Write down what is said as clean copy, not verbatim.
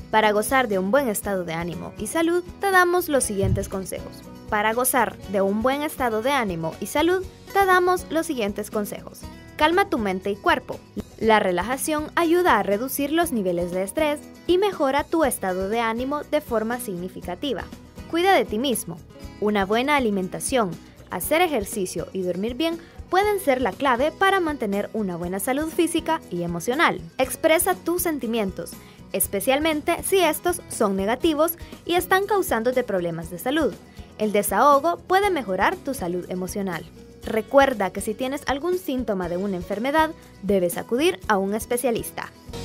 Para gozar de un buen estado de ánimo y salud, te damos los siguientes consejos. Para gozar de un buen estado de ánimo y salud, te damos los siguientes consejos. Calma tu mente y cuerpo. La relajación ayuda a reducir los niveles de estrés y mejora tu estado de ánimo de forma significativa. Cuida de ti mismo. Una buena alimentación, hacer ejercicio y dormir bien pueden ser la clave para mantener una buena salud física y emocional. Expresa tus sentimientos, especialmente si estos son negativos y están causándote problemas de salud. El desahogo puede mejorar tu salud emocional. Recuerda que si tienes algún síntoma de una enfermedad, debes acudir a un especialista.